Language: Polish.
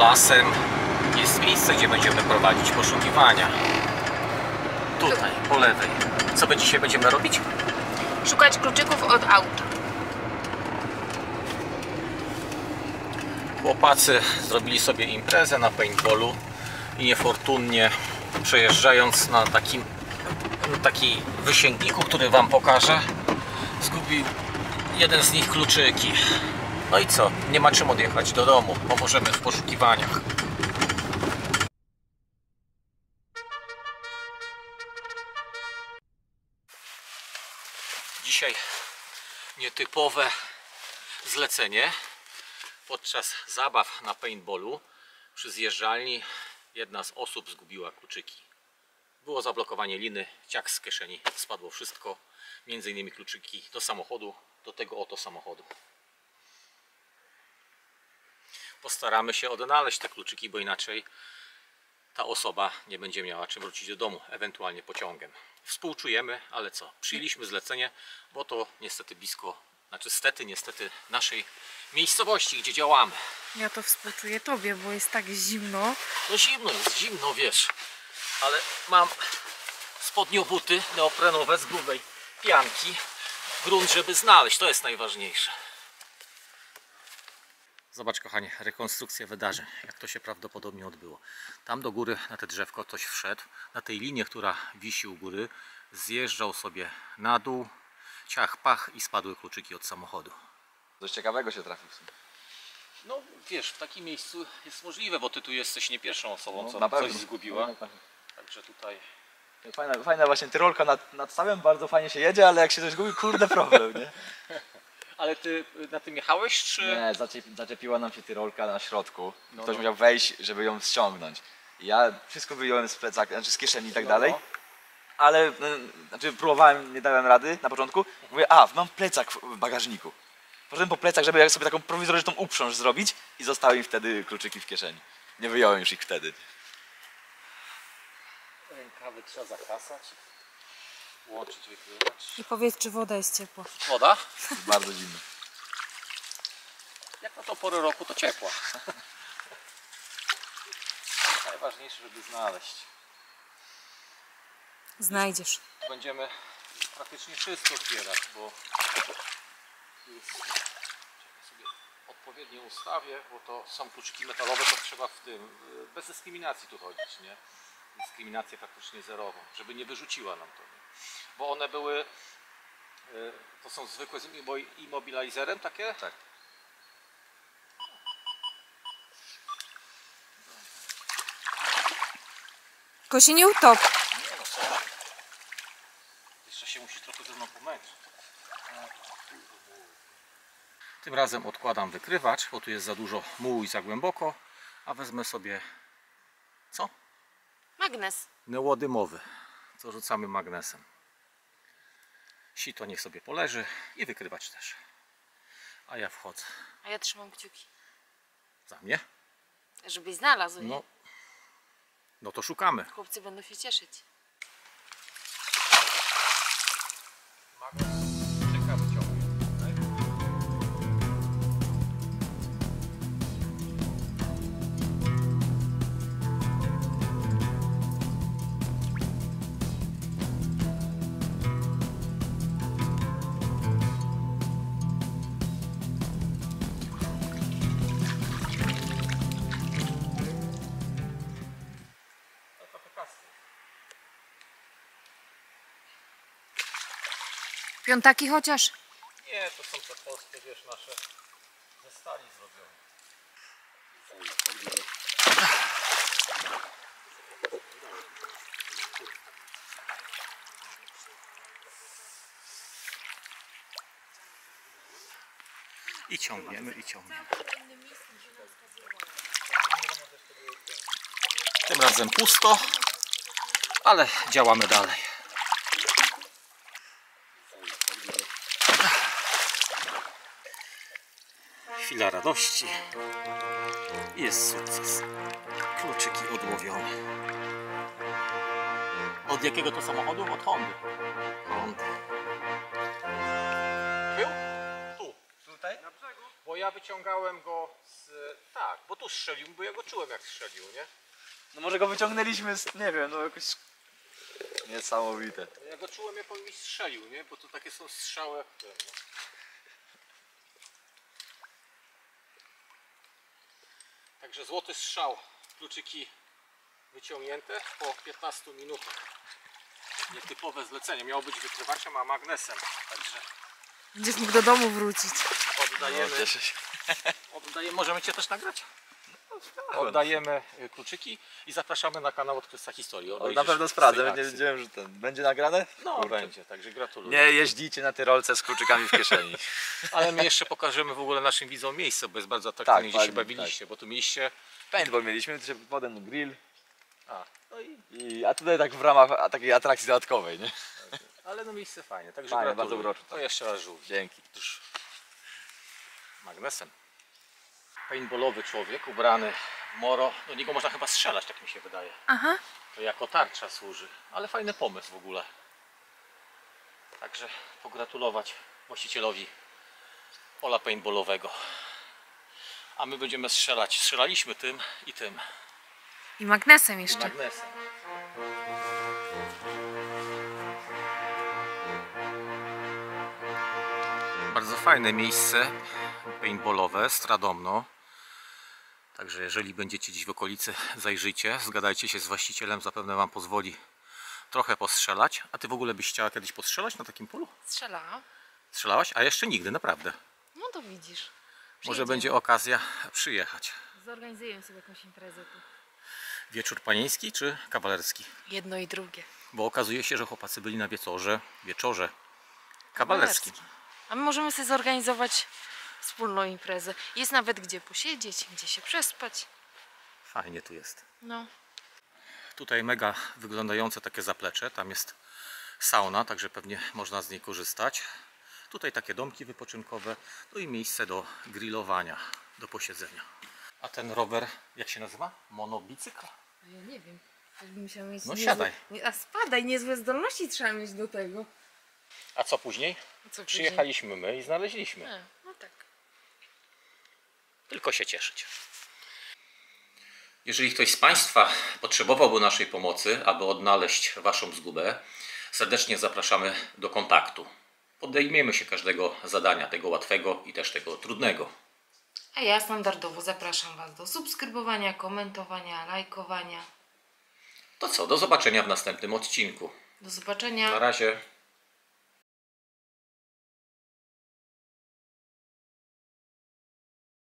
lasem jest miejsce, gdzie będziemy prowadzić poszukiwania. Tutaj, po lewej. Co my dzisiaj będziemy robić? Szukać kluczyków od auta. Chłopacy zrobili sobie imprezę na paintballu i niefortunnie przejeżdżając na taki wysięgniku, który wam pokażę, zgubił jeden z nich kluczyki. No i co? Nie ma czym odjechać do domu. Pomożemy w poszukiwaniach. Dzisiaj nietypowe zlecenie. Podczas zabaw na paintballu przy zjeżdżalni jedna z osób zgubiła kluczyki. Było zablokowanie liny, ciach z kieszeni, spadło wszystko, między innymi kluczyki do samochodu, do tego oto samochodu. Postaramy się odnaleźć te kluczyki, bo inaczej ta osoba nie będzie miała czym wrócić do domu, ewentualnie pociągiem. Współczujemy, ale co? Przyjęliśmy zlecenie, bo to niestety blisko, niestety naszej miejscowości, gdzie działamy. Ja to współczuję tobie, bo jest tak zimno. No zimno jest, zimno, wiesz, ale mam spodniobuty neoprenowe z grubej pianki, grunt, żeby znaleźć, to jest najważniejsze. Zobacz, kochanie, rekonstrukcja wydarzeń, jak to się prawdopodobnie odbyło. Tam do góry na te drzewko ktoś wszedł, na tej linie, która wisi u góry, zjeżdżał sobie na dół, ciach, pach i spadły kluczyki od samochodu. Coś ciekawego się trafi w sumie. No wiesz, w takim miejscu jest możliwe, bo ty tu jesteś nie pierwszą osobą, No, co na pewno. coś zgubiła. Także tutaj... Fajna właśnie tyrolka nad stawem, bardzo fajnie się jedzie, ale jak się coś gubi, kurde problem, nie? Ale ty na tym jechałeś, czy...? Nie, zaczepiła nam się tyrolka na środku. No, Ktoś no. musiał wejść, żeby ją ściągnąć. Ja wszystko wyjąłem z plecaka, znaczy z kieszeni i tak dalej. Ale próbowałem, nie dałem rady na początku. Mówię, mam plecak w bagażniku. Poszedłem po plecak, żeby sobie taką prowizoryczną uprząż zrobić i zostały mi wtedy kluczyki w kieszeni. Nie wyjąłem już ich wtedy. Rękawy trzeba zakasać, łączyć, wykrywać. I powiedz, czy woda jest ciepła. Woda? Jest bardzo zimno. Jak na tą porę roku, to ciepła. Najważniejsze, żeby znaleźć. Znajdziesz. Będziemy praktycznie wszystko zbierać, bo tu jest, czekaj, sobie odpowiednio ustawię, bo to są kluczyki metalowe, to trzeba w tym, bez dyskryminacji tu chodzić, nie? Dyskryminację praktycznie zerową, żeby nie wyrzuciła nam to, nie? Bo one były, to są zwykłe z immobilizerem takie? Tak. Tylko się nie utop. Nie no, co? Jeszcze się musi trochę ze mną pomęczyć. Tym razem odkładam wykrywacz, bo tu jest za dużo mułu i za głęboko, a wezmę sobie, co? Magnes. Neodymowy, co rzucamy magnesem. Sito niech sobie poleży i wykrywacz też. A ja wchodzę. A ja trzymam kciuki. Za mnie? Żebyś znalazł, nie? No to szukamy. Chłopcy będą się cieszyć. Magnes ciekawy ciągnie. Piątaki chociaż? Nie, to są te polskie, wiesz, nasze ze stali zrobione. I ciągniemy, i ciągniemy. Tym razem pusto, ale działamy dalej. Chwila radości i jest sukces. Kluczyki odłowione. Od jakiego to samochodu? Od Hondy. Hondy. Był? Tu. Tutaj? Bo ja wyciągałem go z... Tak. Tak, bo tu strzelił, bo ja go czułem jak strzelił, nie? No może go wyciągnęliśmy z, nie wiem, no jakoś... Niesamowite. Ja go czułem jak on mi strzelił, nie? Bo to takie są strzały jak ten, no. Także złoty strzał, kluczyki wyciągnięte po 15 minutach. Nietypowe zlecenie, miało być wykrywaczem, a magnesem. Także Będziesz mógł do domu wrócić. oddajemy, Cieszę się. możemy Cię też nagrać? Oddajemy kluczyki i zapraszamy na kanał Odkrywca Historii. O, Obejrzysz na pewno sprawdzę, tej nie akcji. wiedziałem, że ten będzie nagrane? No Kurczę. będzie, także gratuluję. Nie jeździcie na Tyrolce z kluczykami w kieszeni. Ale my jeszcze pokażemy w ogóle naszym widzom miejsce, bo jest bardzo atrakcyjne, gdzie się fajnie, bawiliście, bo tu mieliście... Paintball mieliśmy, potem grill. No A tutaj tak w ramach takiej atrakcji dodatkowej, nie? ale no miejsce fajne, także Fajne, gratuluję. bardzo urocze. To jeszcze raz żółw. Dzięki. Magnesem. Paintballowy człowiek ubrany w moro, do niego można chyba strzelać, tak mi się wydaje. Aha. To jako tarcza służy, ale fajny pomysł w ogóle. Także pogratulować właścicielowi pola paintballowego. A my będziemy strzelać. Strzelaliśmy tym i tym. I magnesem I jeszcze. magnesem. Bardzo fajne miejsce paintballowe, Stradomno. Także jeżeli będziecie gdzieś w okolicy, zajrzyjcie, zgadajcie się z właścicielem, zapewne Wam pozwoli trochę postrzelać. A Ty w ogóle byś chciała kiedyś postrzelać na takim polu? Strzelała. Strzelałaś? A jeszcze nigdy, naprawdę. No to widzisz. Może Przyjedziemy. będzie okazja przyjechać. Zorganizujemy sobie jakąś imprezę tu. Wieczór panieński czy kawalerski? Jedno i drugie. Bo okazuje się, że chłopacy byli na wieczorze kawalerskim. A my możemy sobie zorganizować wspólną imprezę. Jest nawet gdzie posiedzieć, gdzie się przespać. Fajnie tu jest. No. Tutaj mega wyglądające takie zaplecze. Tam jest sauna, także pewnie można z niej korzystać. Tutaj takie domki wypoczynkowe. No i miejsce do grillowania, do posiedzenia. A ten rower, jak się nazywa? Monobicykl? Ja nie wiem. Musiał mieć No siadaj. A spadaj, niezłe zdolności trzeba mieć do tego. A co później? Co Przyjechaliśmy my i znaleźliśmy. później? No tak. Tylko się cieszyć. Jeżeli ktoś z Państwa potrzebowałby naszej pomocy, aby odnaleźć Waszą zgubę, serdecznie zapraszamy do kontaktu. Podejmiemy się każdego zadania, tego łatwego i też tego trudnego. A ja standardowo zapraszam Was do subskrybowania, komentowania, lajkowania. To co, do zobaczenia w następnym odcinku. Do zobaczenia. Na razie.